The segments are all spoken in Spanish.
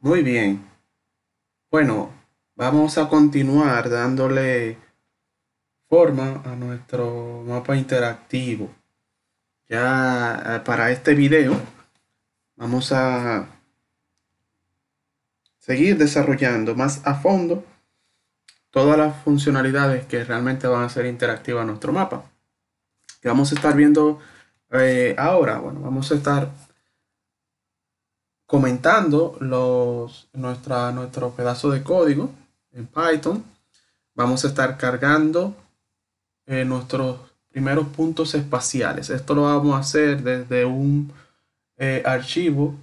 Muy bien. Bueno, vamos a continuar dándole forma a nuestro mapa interactivo. Ya para este video vamos a seguir desarrollando más a fondo todas las funcionalidades que realmente van a ser interactivas a nuestro mapa. Que vamos a estar viendo ahora. Bueno, vamos a estar comentando nuestro pedazo de código en Python. Vamos a estar cargando nuestros primeros puntos espaciales. Esto lo vamos a hacer desde un archivo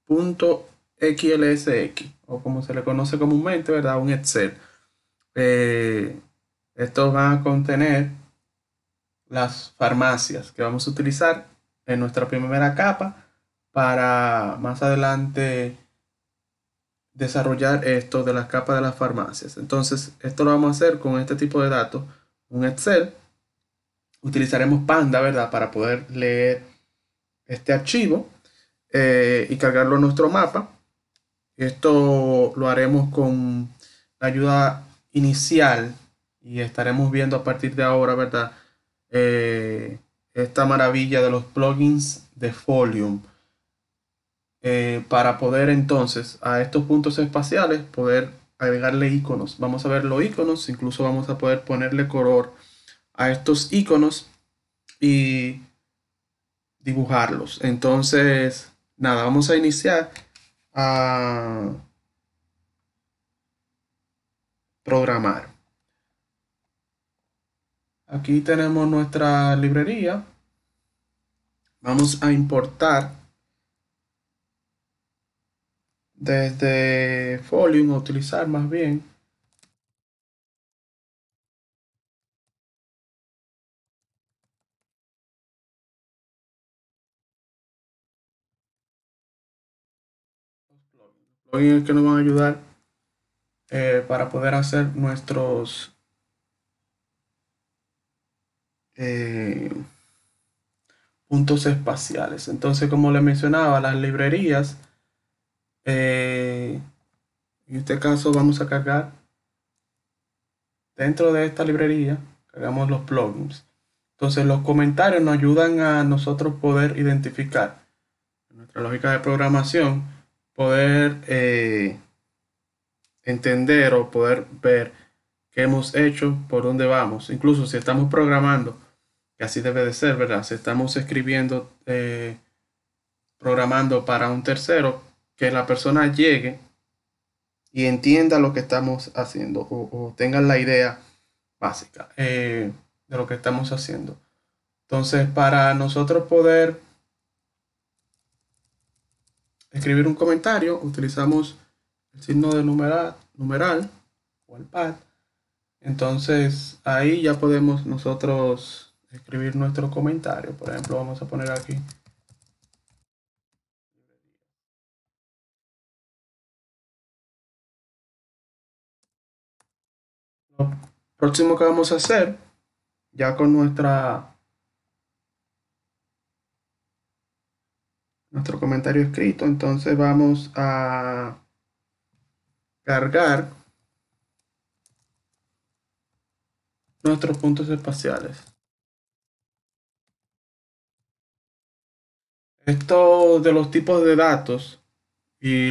.xlsx o como se le conoce comúnmente, ¿verdad? Un Excel. Eh, Estos van a contener las farmacias que vamos a utilizar en nuestra primera capa para más adelante desarrollar esto de las capas de las farmacias. Entonces, esto lo vamos a hacer con este tipo de datos, un Excel. Utilizaremos Panda, ¿verdad? Para poder leer este archivo y cargarlo a nuestro mapa. Esto lo haremos con la ayuda inicial y estaremos viendo a partir de ahora, ¿verdad? Esta maravilla de los plugins de Folium para poder entonces a estos puntos espaciales poder agregarle iconos. Vamos a ver los iconos, incluso vamos a poder ponerle color a estos iconos y dibujarlos. Entonces, nada, vamos a iniciar a programar. Aquí tenemos nuestra librería. Vamos a importar desde Folium, a utilizar más bien los plugins que nos van a ayudar para poder hacer nuestros eh, puntos espaciales. Entonces, como les mencionaba, las librerías, eh, en este caso vamos a cargar dentro de esta librería, cargamos los plugins. Entonces, los comentarios nos ayudan a nosotros poder identificar nuestra lógica de programación, poder entender o poder ver qué hemos hecho, por dónde vamos. Incluso si estamos programando, que así debe de ser, ¿verdad? Si estamos escribiendo, programando para un tercero, que la persona llegue y entienda lo que estamos haciendo o tenga la idea básica de lo que estamos haciendo. Entonces, para nosotros poder escribir un comentario, utilizamos el signo de numeral o el pad. Entonces, ahí ya podemos nosotros escribir nuestro comentario. Por ejemplo, vamos a poner aquí. Lo próximo que vamos a hacer, ya con nuestro comentario escrito, entonces vamos a cargar nuestros puntos espaciales. Esto de los tipos de datos y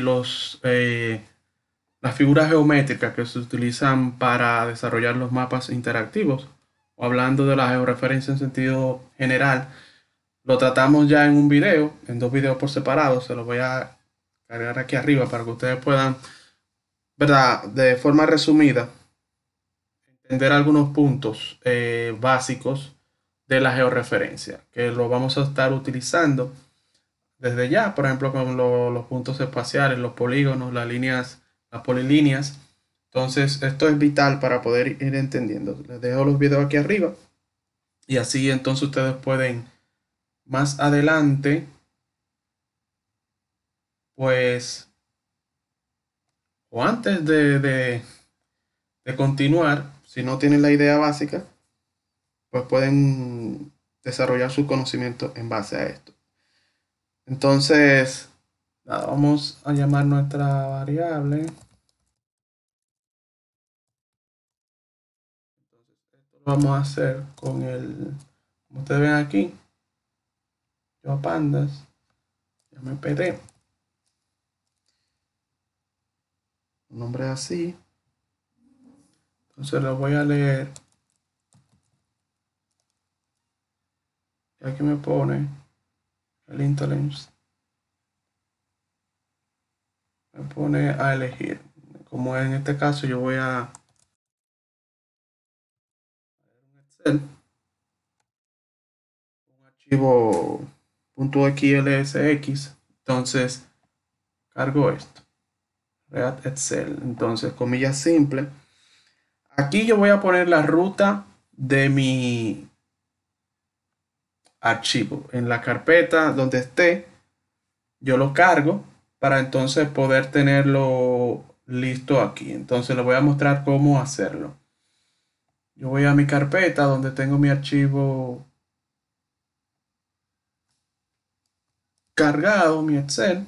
las figuras geométricas que se utilizan para desarrollar los mapas interactivos, o hablando de la georreferencia en sentido general, lo tratamos ya en un video, en dos videos por separado. Se los voy a cargar aquí arriba para que ustedes puedan, ¿verdad? De forma resumida, entender algunos puntos básicos de la georreferencia, que lo vamos a estar utilizando desde ya, por ejemplo, con los puntos espaciales, los polígonos, las líneas, las polilíneas. Entonces, esto es vital para poder ir entendiendo. Les dejo los videos aquí arriba y así entonces ustedes pueden más adelante, pues, o antes de continuar, si no tienen la idea básica, pues pueden desarrollar su conocimiento en base a esto. Entonces, Nada, vamos a llamar nuestra variable. Entonces, esto lo vamos a hacer con el, como ustedes ven aquí, yo a pandas, ya me pedí. Un nombre así. Entonces lo voy a leer. Y aquí me pone el interlength. Me pone a elegir. Como en este caso yo voy a Excel, un archivo .xlsx. Entonces cargo esto. React Excel. Entonces, comillas simple. Aquí yo voy a poner la ruta de mi archivo. En la carpeta donde esté, yo lo cargo para entonces poder tenerlo listo aquí. Entonces les voy a mostrar cómo hacerlo. Yo voy a mi carpeta donde tengo mi archivo cargado, mi Excel.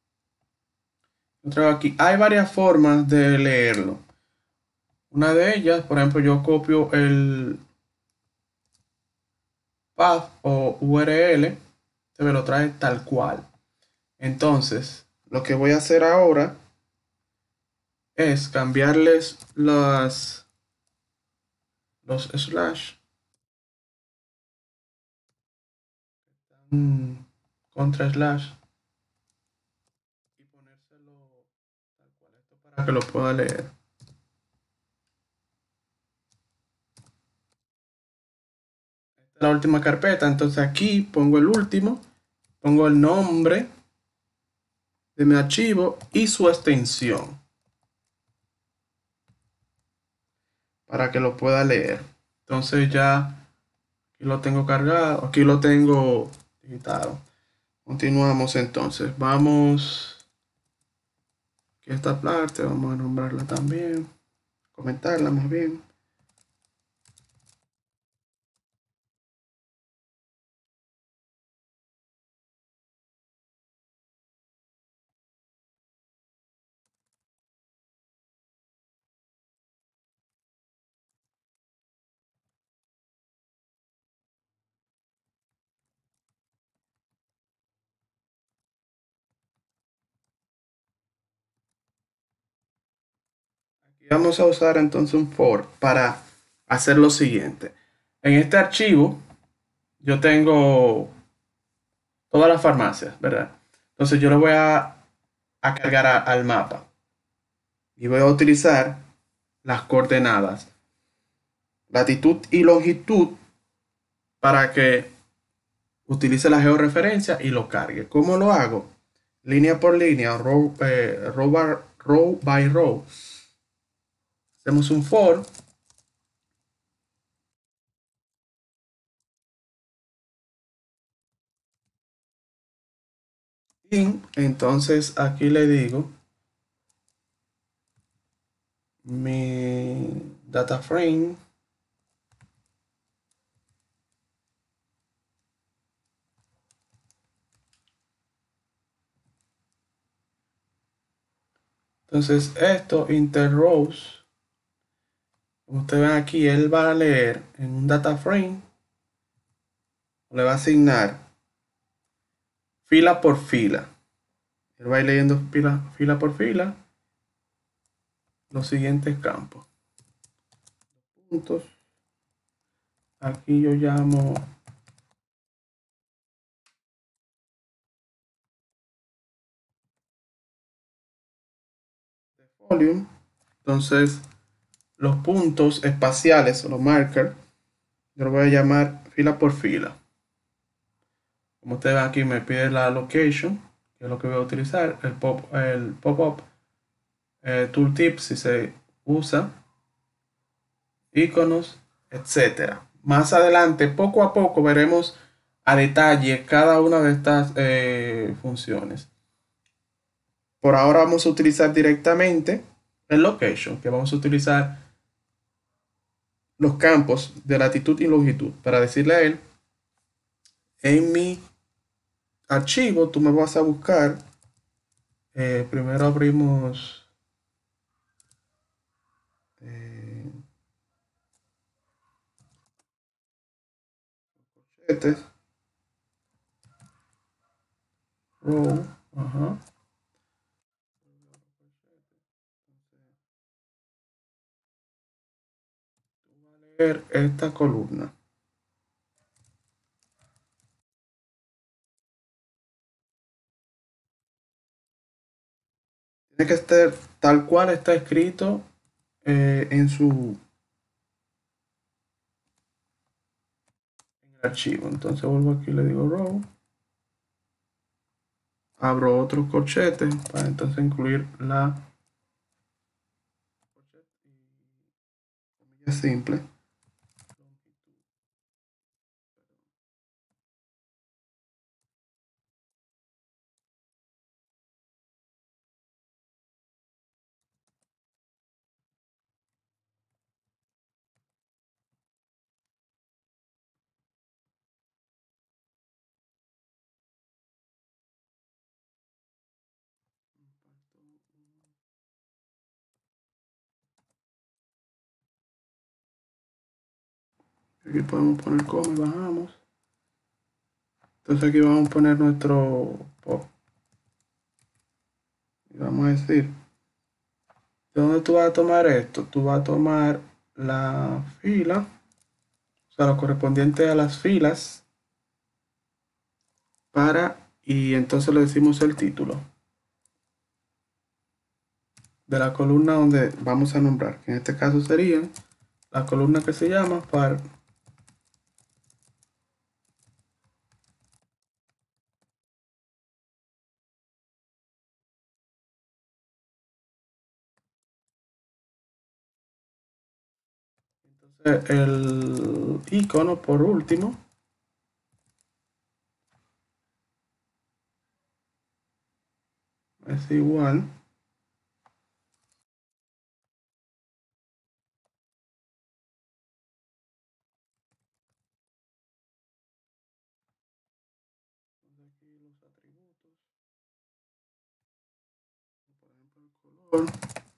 Lo traigo aquí. Hay varias formas de leerlo. Una de ellas, por ejemplo, yo copio el path o URL, se me lo trae tal cual. Entonces, lo que voy a hacer ahora es cambiarles los slash contra slash y ponérselo tal cual esto para que lo pueda leer. Esta es la última carpeta, entonces aquí pongo el último, pongo el nombre de mi archivo y su extensión para que lo pueda leer. Entonces ya aquí lo tengo cargado, aquí lo tengo digitado. Continuamos entonces. Vamos aquí a esta parte, vamos a nombrarla también, comentarla más bien. Aquí vamos a usar entonces un for para hacer lo siguiente. En este archivo yo tengo todas las farmacias, ¿verdad? Entonces yo lo voy a cargar al mapa y voy a utilizar las coordenadas latitud y longitud para que utilice la georreferencia y lo cargue. ¿Cómo lo hago? Línea por línea, row by row. Hacemos un for. Y entonces aquí le digo mi data frame entonces esto interrows, como ustedes ven aquí, él va a leer en un data frame, le va a asignar fila por fila, él va a ir leyendo fila por fila los siguientes campos, puntos. Aquí yo llamo volume. Entonces los puntos espaciales o los markers yo lo voy a llamar fila por fila. Como ustedes ven aquí me pide la location, que es lo que voy a utilizar, el pop-up, tooltip si se usa, iconos, etcétera. Más adelante, poco a poco, veremos a detalle cada una de estas funciones. Por ahora vamos a utilizar directamente el location, que vamos a utilizar los campos de latitud y longitud para decirle a él, en mi archivo tú me vas a buscar Primero abrimos eh, corchetes, row, ajá. Leer esta columna. Tiene que estar tal cual está escrito en su en el archivo. Entonces vuelvo aquí, le digo row, abro otro corchete para entonces incluir la comilla simple. Aquí podemos poner coma y bajamos. Entonces aquí vamos a poner nuestro pop. Y vamos a decir, ¿de dónde tú vas a tomar esto? Tú vas a tomar la fila, o sea, lo correspondiente a las filas, y entonces le decimos el título de la columna donde vamos a nombrar, que en este caso sería la columna que se llama par. Entonces el icono por último es igual los atributos, por ejemplo el color.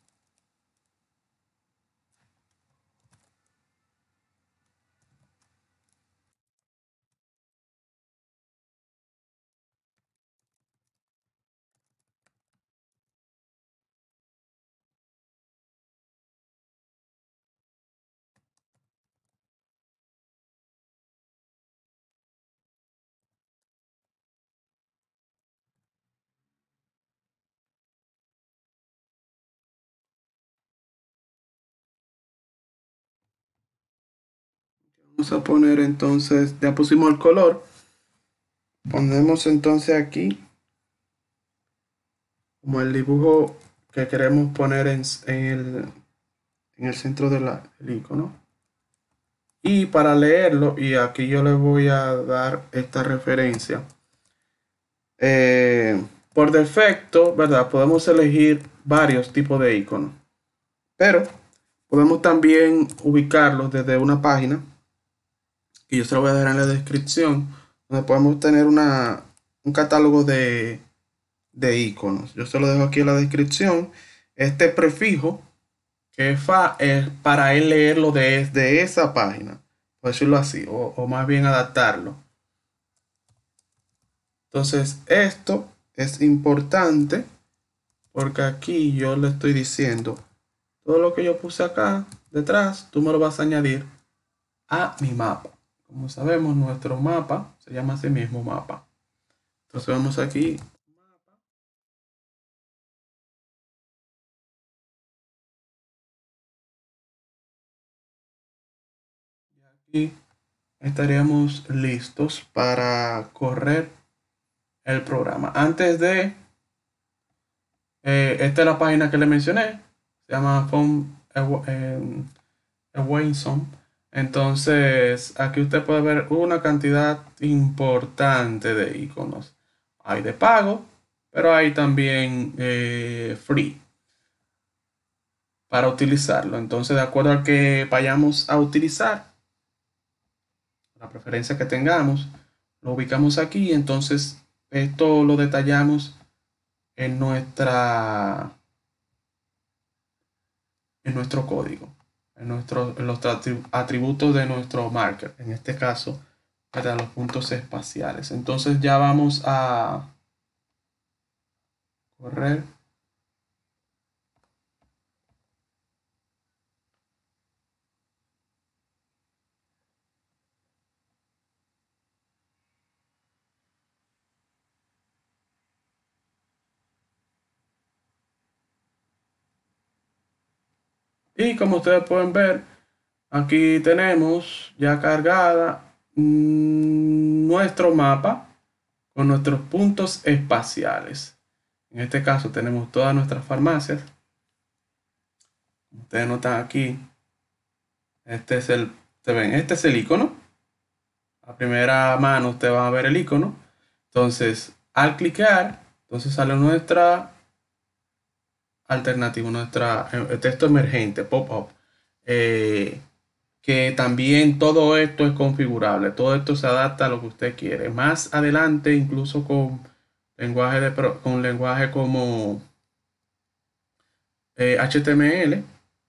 Vamos a poner entonces, ya pusimos el color, ponemos entonces aquí como el dibujo que queremos poner en el centro del icono. Y para leerlo, y aquí yo le voy a dar esta referencia. Por defecto, ¿verdad? Podemos elegir varios tipos de iconos, pero podemos también ubicarlos desde una página, que yo se lo voy a dejar en la descripción, donde podemos tener un catálogo de iconos. Yo se lo dejo aquí en la descripción. Este prefijo que es fa es para él leerlo desde esa página, por decirlo así, o más bien adaptarlo. Entonces, esto es importante porque aquí yo le estoy diciendo todo lo que yo puse acá detrás, tú me lo vas a añadir a mi mapa. Como sabemos, nuestro mapa se llama así mismo mapa. Entonces vamos aquí y estaríamos listos para correr el programa. Antes de, esta es la página que le mencioné, se llama Awayson. Entonces, aquí usted puede ver una cantidad importante de iconos. Hay de pago, pero hay también free para utilizarlo. Entonces, de acuerdo al que vayamos a utilizar, la preferencia que tengamos, lo ubicamos aquí. Entonces, esto lo detallamos en nuestro código, en los atributos de nuestro marker, en este caso, para los puntos espaciales. Entonces ya vamos a correr. Y como ustedes pueden ver, aquí tenemos ya cargada nuestro mapa con nuestros puntos espaciales. En este caso tenemos todas nuestras farmacias. Como ustedes notan aquí, este es este es el icono. A primera mano ustedes van a ver el icono. Entonces, al clicar, entonces sale nuestra alternativa, nuestra texto emergente, pop-up. Que también todo esto es configurable, todo esto se adapta a lo que usted quiere. Más adelante, incluso con lenguaje como HTML,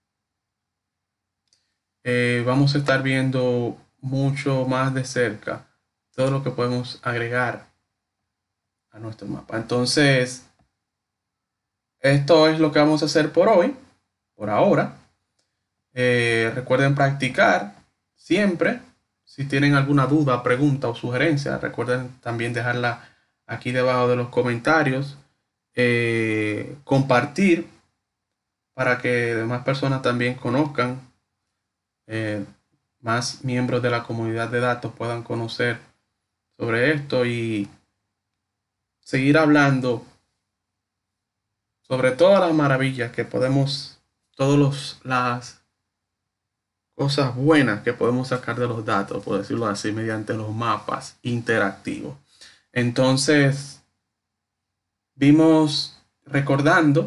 vamos a estar viendo mucho más de cerca todo lo que podemos agregar a nuestro mapa. Entonces, esto es lo que vamos a hacer por hoy, por ahora. Recuerden practicar siempre. Si tienen alguna duda, pregunta o sugerencia, recuerden también dejarla aquí debajo de los comentarios. Compartir para que demás personas también conozcan, más miembros de la comunidad de datos puedan conocer sobre esto y seguir hablando sobre todas las maravillas que podemos, todas las cosas buenas que podemos sacar de los datos, por decirlo así, mediante los mapas interactivos. Entonces, vimos, recordando,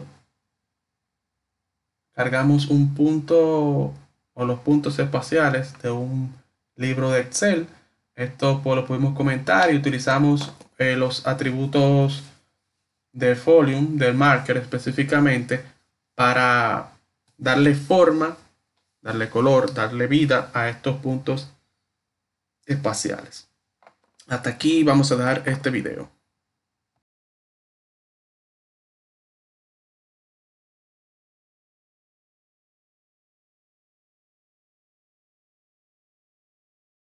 cargamos un punto o los puntos espaciales de un libro de Excel. Esto pues, lo pudimos comentar y utilizamos los atributos de Folium, del marker específicamente, para darle forma, darle color, darle vida a estos puntos espaciales. Hasta aquí vamos a dejar este video.